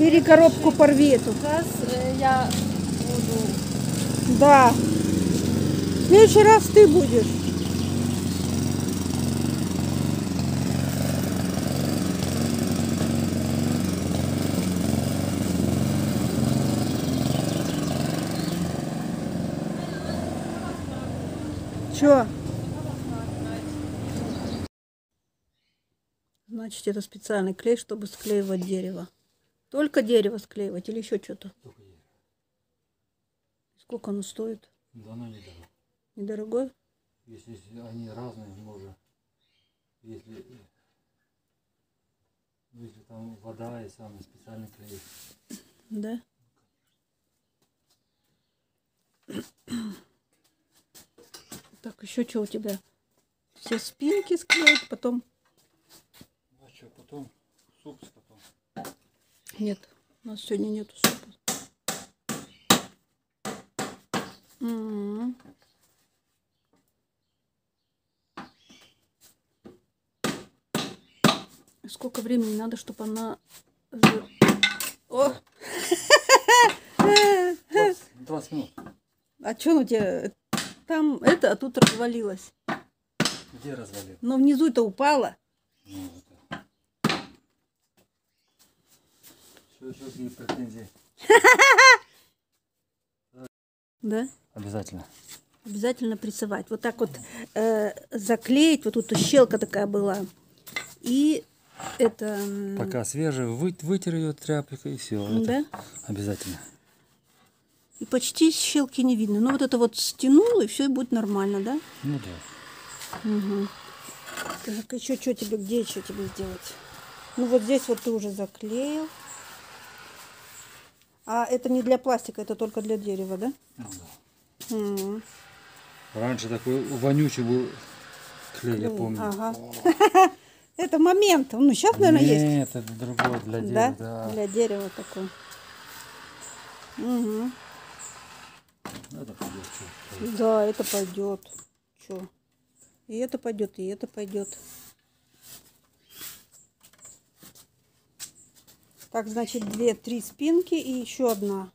Бери коробку, порви эту. Сейчас я буду... Да. В следующий раз ты будешь. Чё? Значит, это специальный клей, чтобы склеивать дерево. Только дерево склеивать или еще что-то? Сколько оно стоит? Да, оно недорого. Недорогое? Если они разные, можно. Если там вода и самый специальный клей. Да. Так, еще что у тебя? Все спинки склеить, потом... А что, потом суп потом? Нет, у нас сегодня нету супа. Сколько времени надо, чтобы она... О! 20 минут. А что у тебя? Там это, а тут развалилось. Где развалил? Но внизу это упало. Ну, это... Что какие претензии? Да? Обязательно. Обязательно прессовать. Вот так вот заклеить. Вот тут щелка такая была. И это... Пока свежий, вытер ее тряпкой и все. Да? Это обязательно. И почти щелки не видно. Но вот это вот стянул, и все будет нормально, да? Ну да. Угу. Так, еще что тебе, где еще тебе сделать? Ну вот здесь вот ты уже заклеил. А это не для пластика, это только для дерева, да? Ну да. Угу. Раньше такой вонючий был клей, я помню. Ага. Это момент. Ну, сейчас, наверное, есть. Нет, это другой для дерева. Да? Для дерева такой. Угу. Это пойдет. Да, это пойдет. Че? И это пойдет, и это пойдет. Так, значит, 2-3 спинки и еще одна.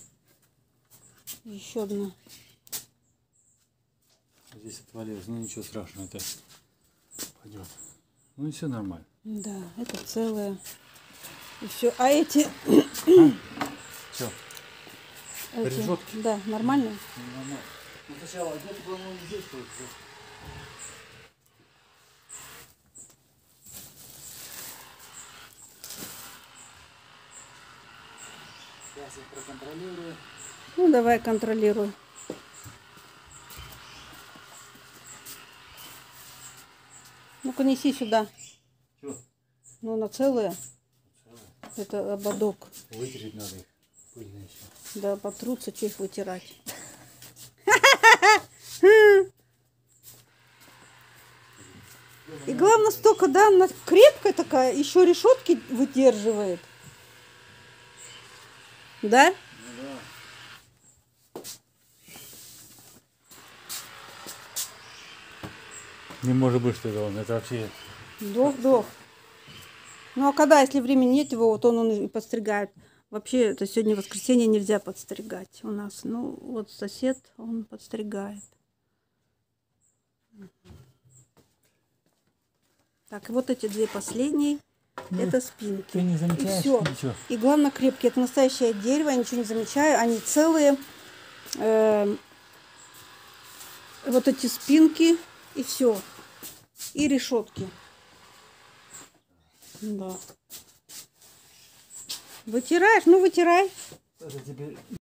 Еще одна. Здесь отвалилось, ну ничего страшного, это пойдет. Ну и все нормально. Да, это целое. И все. А эти... Все. Решетки? Да, нормально? Нормально. Ну сначала где-то, по-моему, здесь вот. Сейчас я проконтролирую. Ну, давай контролируй. Ну-ка, неси сюда. Что? Ну, на целое. Это ободок. Вытереть надо их. Пыльные еще. Да, потрутся, что их вытирать. И главное, столько, да, она крепкая такая, еще решетки выдерживает. Да? Ну да. Не может быть, что это он. Это вообще... Дох. Ну, а когда, если времени нет его, вот он и подстригает. Вообще, это сегодня воскресенье, нельзя подстригать у нас. Ну, вот сосед, он подстригает. Так, и вот эти две последние, это спинки. Ты не И замечаешь все. ничего? И главное, крепкие. Это настоящее дерево, я ничего не замечаю. Они целые. Вот эти спинки, и все. И решетки. Да. Вытираешь? Ну, вытирай. Это тебе